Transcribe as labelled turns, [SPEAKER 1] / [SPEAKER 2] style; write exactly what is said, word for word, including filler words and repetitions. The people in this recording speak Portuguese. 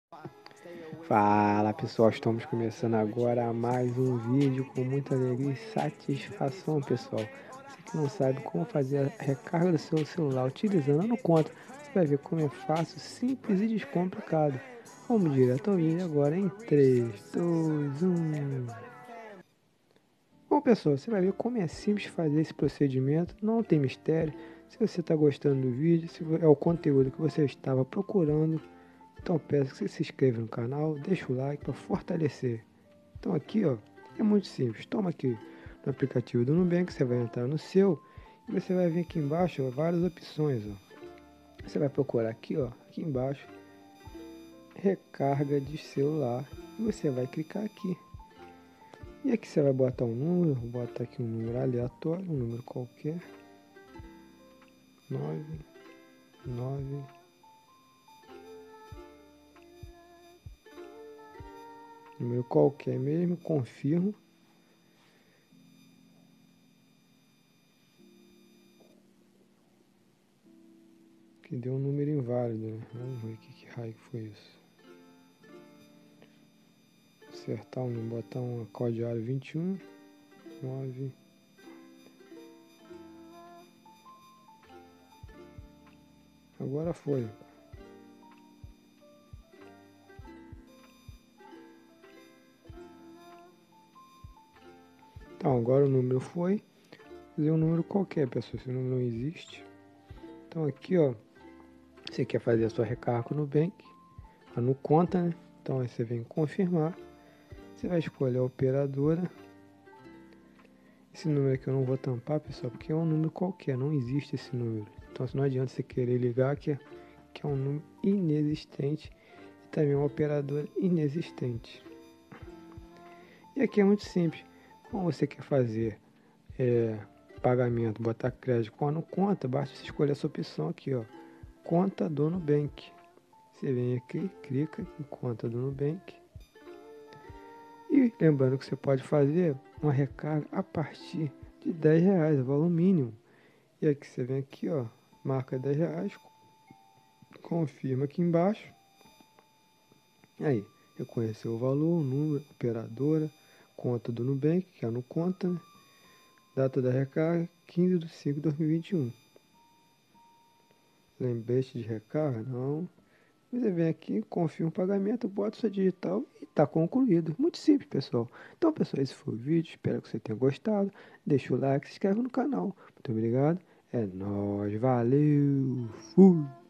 [SPEAKER 1] Fala pessoal, estamos começando agora mais um vídeo com muita alegria e satisfação, pessoal. Você que não sabe como fazer a recarga do seu celular utilizando a Nuconta, você vai ver como é fácil, simples e descomplicado. Vamos direto ao vídeo agora em três, dois, um. Bom pessoal, você vai ver como é simples fazer esse procedimento, não tem mistério. Se você está gostando do vídeo, se é o conteúdo que você estava procurando, então peço que você se inscreva no canal, deixa o like para fortalecer. Então aqui ó, é muito simples, toma aqui no aplicativo do Nubank, você vai entrar no seu e você vai vir aqui embaixo ó, várias opções. Ó. Você vai procurar aqui, ó, aqui embaixo, recarga de celular e você vai clicar aqui. E aqui você vai botar um número, vou botar aqui um número aleatório, um número qualquer. nove, nove, número qualquer mesmo, confirmo. Que deu um número inválido, né? Vamos ver que, que raio que foi isso. Acertar um, botar um código vinte e um, nove. Agora foi. Então, agora o número foi. Fazer um número qualquer, pessoal. Esse número não existe. Então, aqui, ó. Você quer fazer a sua recarga no Nubank. A no conta, né? Então, aí você vem confirmar. Você vai escolher a operadora. Esse número aqui eu não vou tampar, pessoal, porque é um número qualquer. Não existe esse número. Então, não adianta você querer ligar, que é, que é um número inexistente. E também uma operadora inexistente. E aqui é muito simples. Como você quer fazer é, pagamento, botar crédito com a no conta, basta você escolher essa opção aqui, ó, conta do Nubank. Você vem aqui, clica em conta do Nubank. E lembrando que você pode fazer uma recarga a partir de dez reais, o valor mínimo. E aqui você vem aqui, ó, marca dez reais, confirma aqui embaixo. Aí, reconheceu o valor, o número, operadora, conta do Nubank, que é no conta, né? Data da recarga, quinze de cinco de dois mil e vinte e um. Lembrete de recarga? Não. Você vem aqui, confirma o pagamento, bota sua digital e está concluído. Muito simples, pessoal. Então, pessoal, esse foi o vídeo. Espero que você tenha gostado. Deixa o like, se inscreve no canal. Muito obrigado. É nóis. Valeu. Fui.